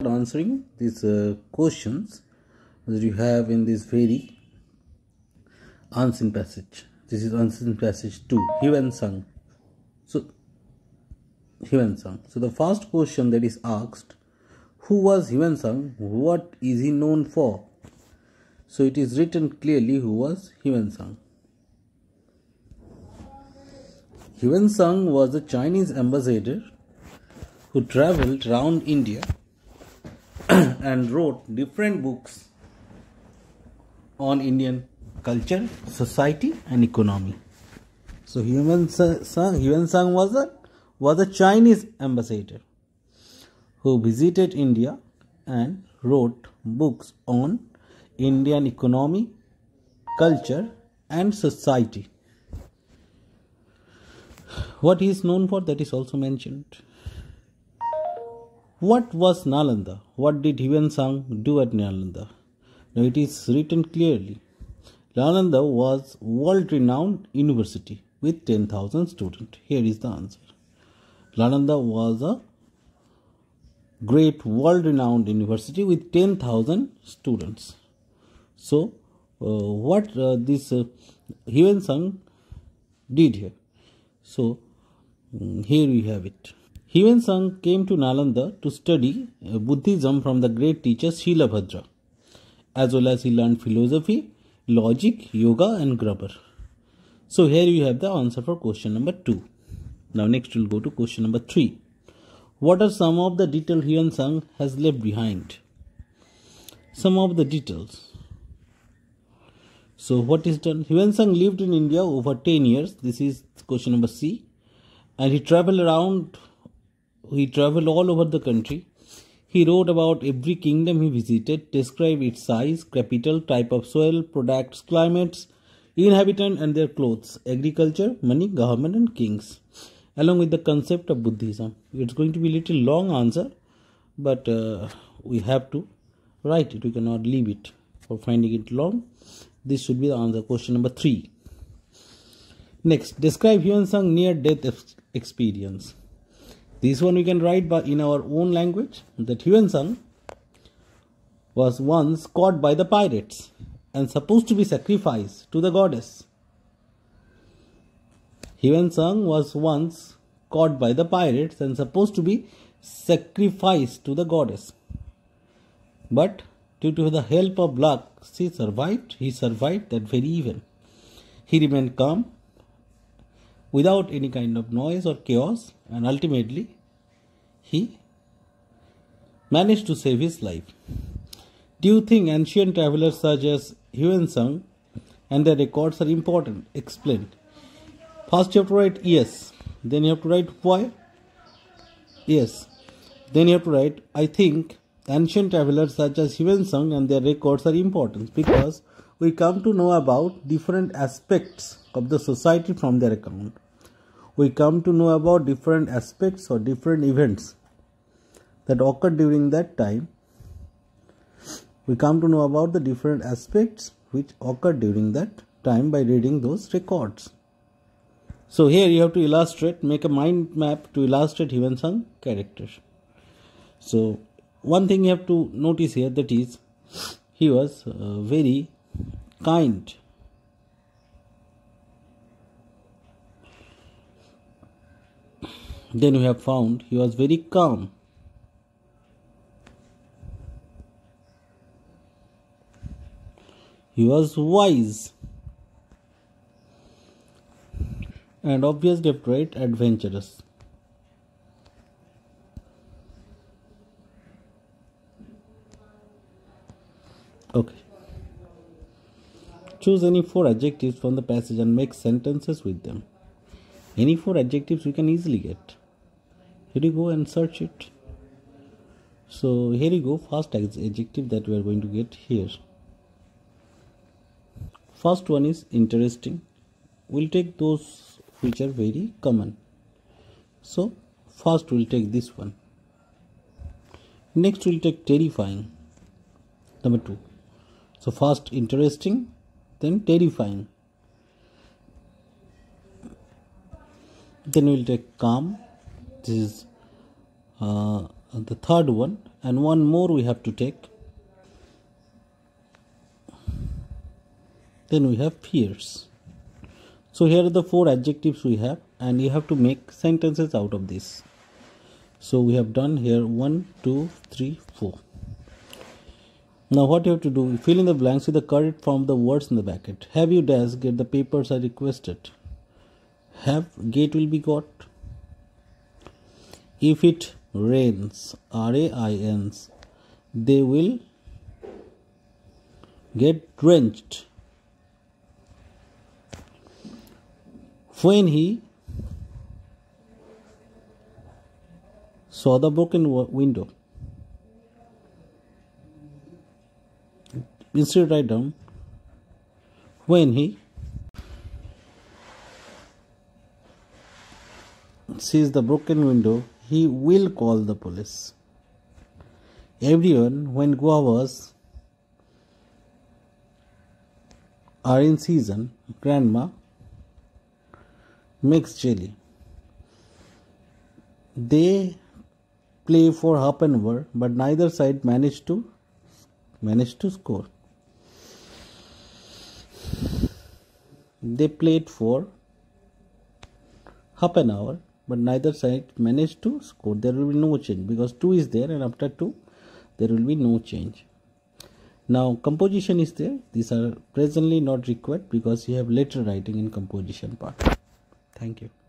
answering these questions that you have in this very unseen passage. This is unseen passage 2, Hiuen Tsang. So the first question that is asked, who was Hiuen Tsang? What is he known for? So it is written clearly who was Hiuen Tsang. Hiuen Tsang was a Chinese ambassador who travelled around India and wrote different books on Indian culture, society and economy. So Hiuen Tsang was a Chinese ambassador who visited India and wrote books on Indian economy, culture and society. What he is known for, that is also mentioned. What was Nalanda? What did Hiuen Tsang do at Nalanda? Now it is written clearly. Nalanda was world-renowned university with 10,000 students. Here is the answer. Nalanda was a great world-renowned university with 10,000 students. So, what this Hiuen Tsang did here? So, here we have it. Hiuen Tsang came to Nalanda to study Buddhism from the great teacher Shilabhadra, as well as he learned philosophy, logic, yoga and grammar. So here you have the answer for question number 2. Now next we'll go to question number 3. What are some of the details Hiuen Tsang has left behind? Some of the details. So what is done? Hiuen Tsang lived in India over 10 years. This is question number C. And he traveled all over the country. He wrote about every kingdom he visited, described its size, capital, type of soil, products, climates, inhabitants and their clothes, agriculture, money, government and kings, along with the concept of Buddhism. It's going to be a little long answer, but we have to write it. We cannot leave it for finding it long. This should be the answer. Question number 3. Next, describe Hiuen Tsang near-death experience. This one we can write in our own language, that Hiuen Tsang was once caught by the pirates and supposed to be sacrificed to the goddess. Hiuen Tsang was once caught by the pirates and supposed to be sacrificed to the goddess. But due to the help of luck, he survived that very event. He remained calm, without any kind of noise or chaos, and ultimately he managed to save his life. Do you think ancient travelers such as Hiuen Tsang and their records are important? Explain. First you have to write yes, then you have to write why. Yes, then you have to write I think ancient travelers such as Hiuen Tsang and their records are important because we come to know about different aspects of the society from their account. We come to know about different aspects or different events that occurred during that time. We come to know about the different aspects which occurred during that time by reading those records. So here you have to illustrate, make a mind map to illustrate Hiuen Tsang character. So one thing you have to notice here, that is he was very kind. Then we have found he was very calm. He was wise. And obviously upright, adventurous. Okay. Choose any 4 adjectives from the passage and make sentences with them. Any 4 adjectives we can easily get. Here you go and search it. So here you go, first adjective that we are going to get here. First one is interesting. We'll take those which are very common. So first we'll take this one. Next we'll take terrifying. Number 2. So first interesting, then terrifying. Then we'll take calm. This is the third one. and one more we have to take. Then we have fierce. So here are the 4 adjectives we have, and you have to make sentences out of this. So we have done here 1, 2, 3, 4. Now what you have to do, fill in the blanks with the correct form of the words in the bracket. Have you dash, get the papers are requested. Have, get will be got. If it rains, R-A-I-N-S, they will get drenched. When he saw the broken window, instead write down when he sees the broken window, he will call the police. Everyone, when guavas are in season, grandma makes jelly. They play for half an hour, but neither side managed to score. They played for half an hour, but neither side managed to score. There will be no change because 2 is there, and after 2 there will be no change. Now composition is there. These are presently not required because you have later writing in composition part. Thank you.